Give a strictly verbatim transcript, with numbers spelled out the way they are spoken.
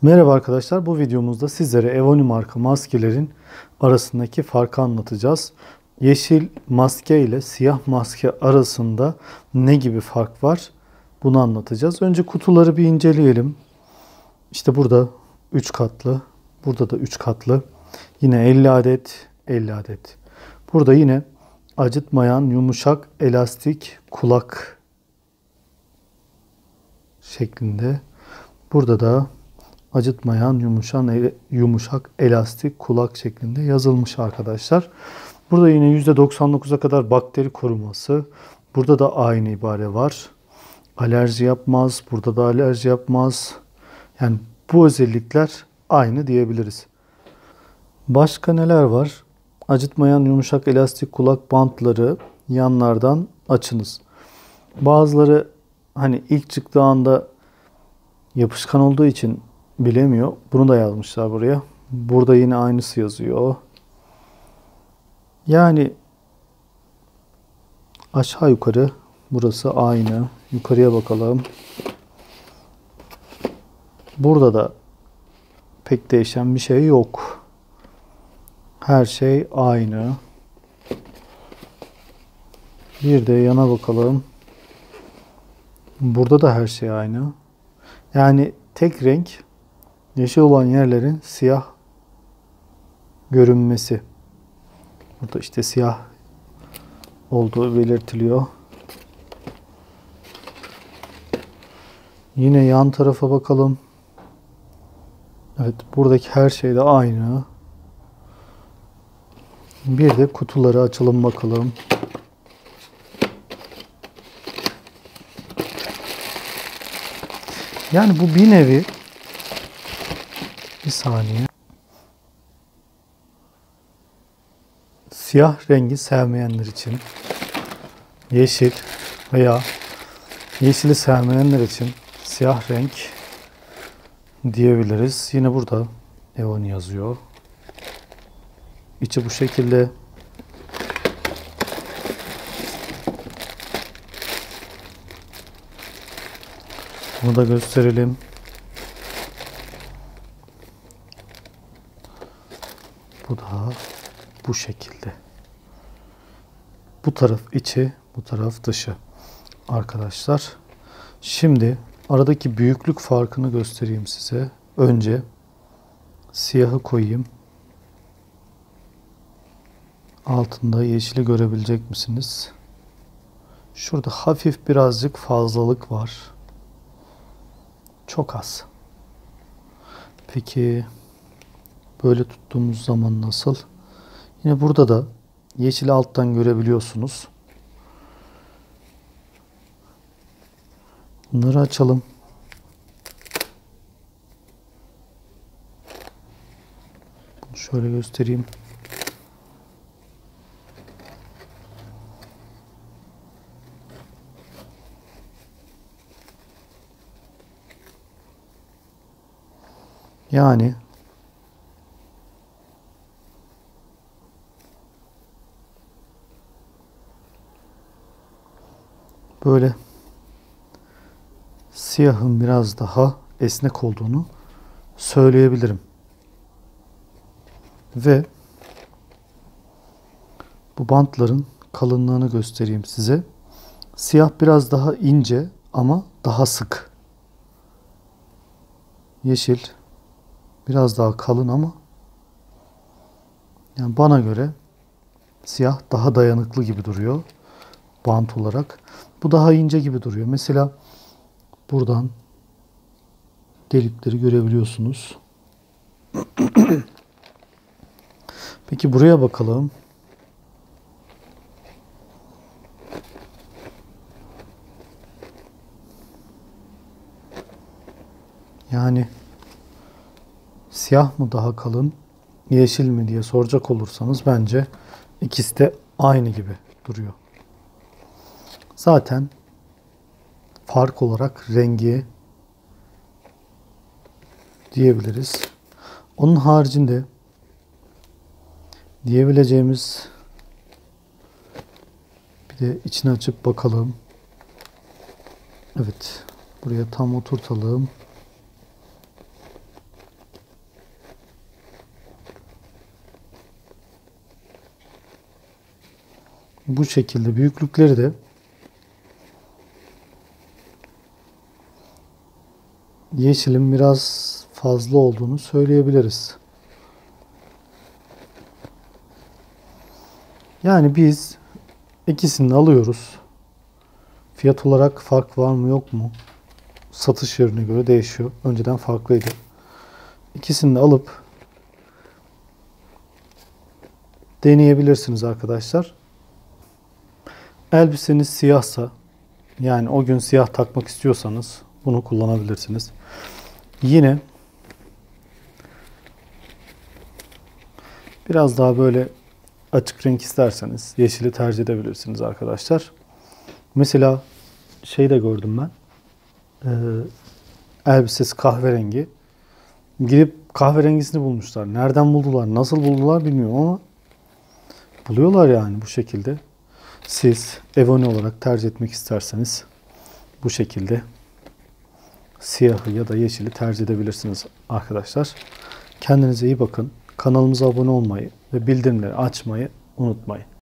Merhaba arkadaşlar, bu videomuzda sizlere Evoni marka maskelerin arasındaki farkı anlatacağız. Yeşil maske ile siyah maske arasında ne gibi fark var bunu anlatacağız. Önce kutuları bir inceleyelim. İşte burada üç katlı, burada da üç katlı. Yine elli adet, elli adet. Burada yine acıtmayan yumuşak elastik kulak şeklinde. Burada da acıtmayan yumuşan, yumuşak elastik kulak şeklinde yazılmış arkadaşlar. Burada yine yüzde doksan dokuza kadar bakteri koruması. Burada da aynı ibare var. Alerji yapmaz. Burada da alerji yapmaz. Yani bu özellikler aynı diyebiliriz. Başka neler var? Acıtmayan yumuşak elastik kulak bantları yanlardan açınız. Bazıları hani ilk çıktığı anda yapışkan olduğu için bilemiyor. Bunu da yazmışlar buraya. Burada yine aynısı yazıyor. Yani aşağı yukarı burası aynı. Yukarıya bakalım. Burada da pek değişen bir şey yok. Her şey aynı. Bir de yana bakalım. Burada da her şey aynı. Yani tek renk yeşil olan yerlerin siyah görünmesi. Burada işte siyah olduğu belirtiliyor. Yine yan tarafa bakalım. Evet, buradaki her şey de aynı. Bir de kutuları açalım bakalım. Yani bu bir nevi, bir saniye, siyah rengi sevmeyenler için, yeşil veya yeşili sevmeyenler için siyah renk diyebiliriz. Yine burada Evoni yazıyor. İçi bu şekilde. Bunu da gösterelim. Bu da bu şekilde. Bu taraf içi, bu taraf dışı. Arkadaşlar, şimdi aradaki büyüklük farkını göstereyim size. Önce siyahı koyayım. Altında yeşili görebilecek misiniz? Şurada hafif birazcık fazlalık var. Çok az. Peki böyle tuttuğumuz zaman nasıl? Yine burada da yeşili alttan görebiliyorsunuz. Bunları açalım. Bunu şöyle göstereyim. Yani böyle siyahın biraz daha esnek olduğunu söyleyebilirim. Ve bu bantların kalınlığını göstereyim size. Siyah biraz daha ince ama daha sık. Yeşil biraz daha kalın ama yani bana göre siyah daha dayanıklı gibi duruyor bant olarak. Bu daha ince gibi duruyor. Mesela buradan delikleri görebiliyorsunuz. Peki buraya bakalım. Yani siyah mı daha kalın, yeşil mi diye soracak olursanız bence ikisi de aynı gibi duruyor. Zaten fark olarak rengi diyebiliriz. Onun haricinde diyebileceğimiz, bir de içini açıp bakalım. Evet, buraya tam oturtalım. bu şekilde büyüklükleri de yeşilin biraz fazla olduğunu söyleyebiliriz. Yani biz ikisini alıyoruz. Fiyat olarak fark var mı yok mu? Satış yerine göre değişiyor. Önceden farklıydı. İkisini de alıp deneyebilirsiniz arkadaşlar. Elbiseniz siyahsa, yani o gün siyah takmak istiyorsanız bunu kullanabilirsiniz. Yine biraz daha böyle açık renk isterseniz yeşili tercih edebilirsiniz arkadaşlar. Mesela şey de gördüm ben. Ee, elbisesi kahverengi. Girip kahverengisini bulmuşlar. Nereden buldular, nasıl buldular bilmiyorum ama buluyorlar yani bu şekilde. Siz Evoni olarak tercih etmek isterseniz bu şekilde siyahı ya da yeşili tercih edebilirsiniz arkadaşlar. Kendinize iyi bakın. Kanalımıza abone olmayı ve bildirimleri açmayı unutmayın.